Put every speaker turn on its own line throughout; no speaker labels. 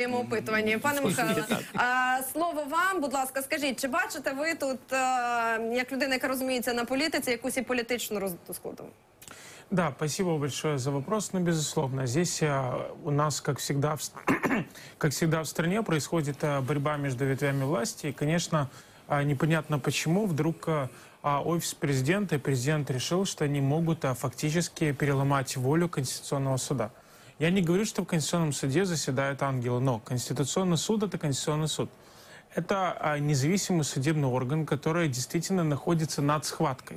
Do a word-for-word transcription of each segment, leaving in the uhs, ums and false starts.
опитуванні. Пане Михайле, слово вам, будь ласка, скажіть, чи бачите ви тут, як людина, яка розуміється на політиці, якусь і політичну роздуту складову?
Да, спасибо большое за вопрос. Но, безусловно, здесь а, у нас, как всегда, в, как всегда в стране, происходит а, борьба между ветвями власти. И, конечно, а, непонятно почему вдруг а, офис президента и президент решил, что они могут а, фактически переломать волю Конституционного суда. Я не говорю, что в Конституционном суде заседают ангелы, но Конституционный суд – это Конституционный суд. Это а, независимый судебный орган, который действительно находится над схваткой.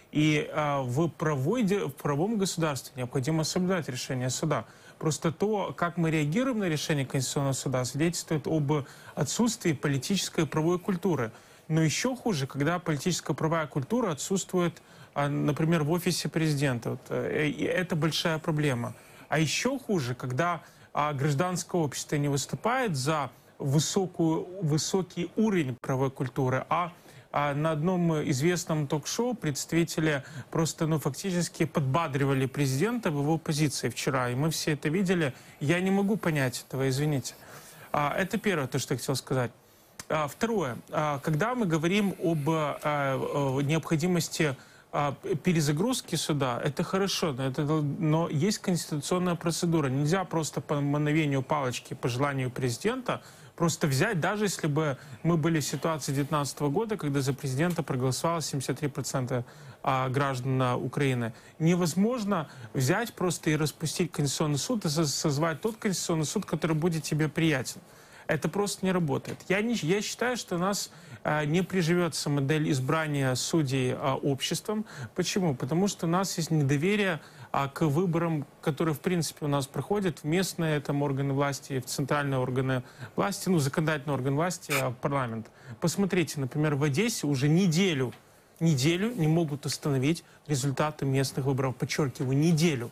И а, в, правой, в правом государстве необходимо соблюдать решение суда. Просто то, как мы реагируем на решение Конституционного суда, свидетельствует об отсутствии политической и правовой культуры. Но еще хуже, когда политическая и правовая культура отсутствует, а, например, в офисе президента. Вот, и это большая проблема. А еще хуже, когда а, гражданское общество не выступает за высокую, высокий уровень правовой культуры, а А на одном известном ток-шоу представители просто, ну, фактически подбадривали президента в его позиции вчера. И мы все это видели. Я не могу понять этого, извините. А, это первое, то, что я хотел сказать. А, второе. А, когда мы говорим об а, а, необходимости а, перезагрузки суда, это хорошо, но, это, но есть конституционная процедура. Нельзя просто по мановению палочки, по желанию президента, просто взять, даже если бы мы были в ситуации две тысячи девятнадцатого года, когда за президента проголосовало семьдесят три процента граждан Украины, невозможно взять просто и распустить Конституционный суд и созвать тот Конституционный суд, который будет тебе приятен. Это просто не работает. Я, не, я считаю, что у нас а, не приживется модель избрания судей а, обществом. Почему? Потому что у нас есть недоверие а, к выборам, которые, в принципе, у нас проходят в местные там, органы власти, в центральные органы власти, ну, законодательный орган власти, а, парламент. Посмотрите, например, в Одессе уже неделю, неделю не могут установить результаты местных выборов. Подчеркиваю, неделю.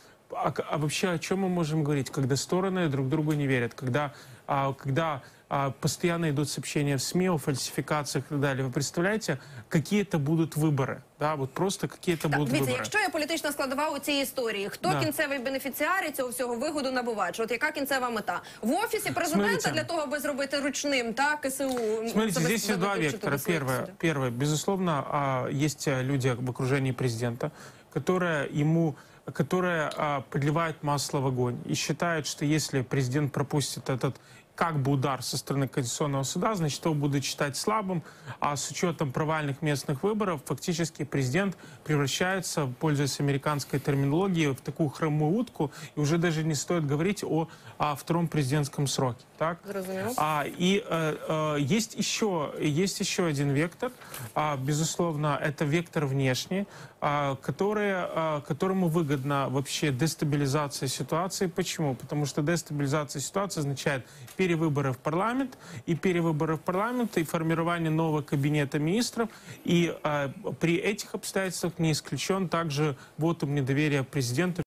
А, а вообще о чем мы можем говорить, когда стороны друг другу не верят, когда, а, когда а, постоянно идут сообщения в СМИ о фальсификациях и так далее. Вы представляете, какие это будут выборы? Да, вот просто какие-то будуть
дивіться,
вибори.
Якщо є політична складова у цій історії, хто да. кінцевий бенефіціар і цього всього вигоду набувач? От яка кінцева мета? В офісі президента Смотрите. для того, аби зробити ручним, так, КСУ?
Смотрите, здесь есть два вектора. Первое, первое, безусловно, есть люди в окружении президента, которые ему которые а, подливают масло в огонь и считают, что если президент пропустит этот как бы удар со стороны Конституционного суда, значит, его будут считать слабым, а с учетом провальных местных выборов фактически президент превращается, пользуясь американской терминологией, в такую хромую утку, и уже даже не стоит говорить о, о втором президентском сроке. Так? А, и э, э, есть, еще, есть еще один вектор, а, безусловно, это вектор внешний, а, который, а, которому выгодна вообще дестабилизация ситуации. Почему? Потому что дестабилизация ситуации означает перевыборы в парламент, и перевыборы в парламент, и формирование нового кабинета министров, и а, при этих обстоятельствах не исключен также вотум недоверия президенту.